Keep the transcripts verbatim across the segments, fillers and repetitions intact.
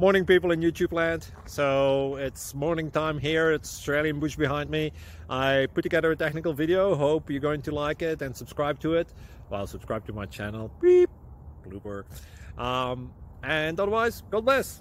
Morning, people in YouTube land. So it's morning time here. It's Australian bush behind me. I put together a technical video. Hope you're going to like it and subscribe to it. Well, subscribe to my channel. Beep. Blooper. Um, and otherwise, God bless.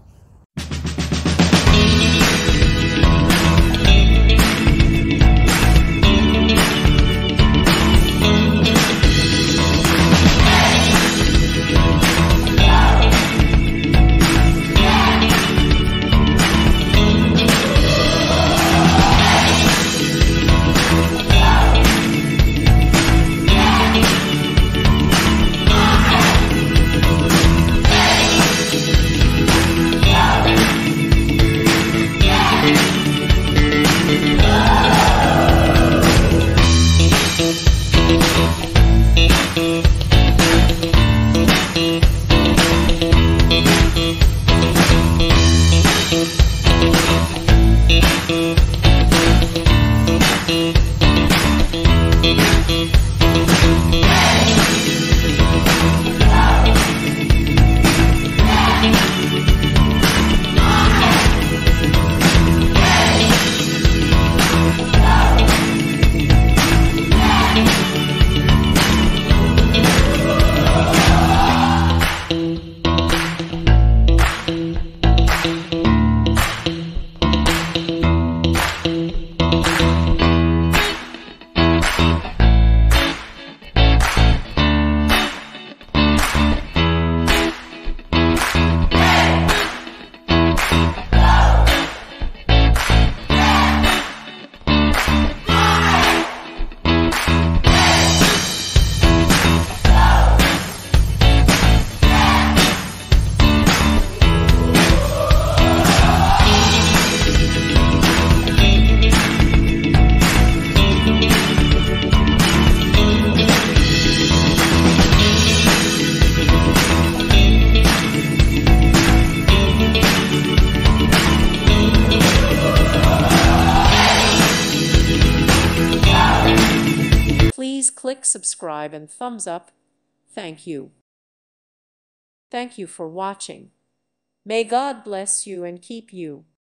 Please click subscribe and thumbs up. Thank you. Thank you for watching. May God bless you and keep you.